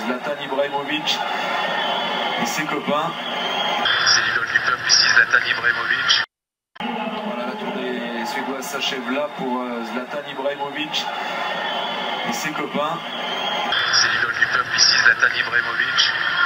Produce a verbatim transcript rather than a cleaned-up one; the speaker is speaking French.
Zlatan Ibrahimovic et ses copains. C'est l'idole du peuple ici, Zlatan Ibrahimovic. Voilà, la tournée suédoise s'achève là pour Zlatan Ibrahimovic et ses copains. C'est l'idole du peuple ici, Zlatan Ibrahimovic.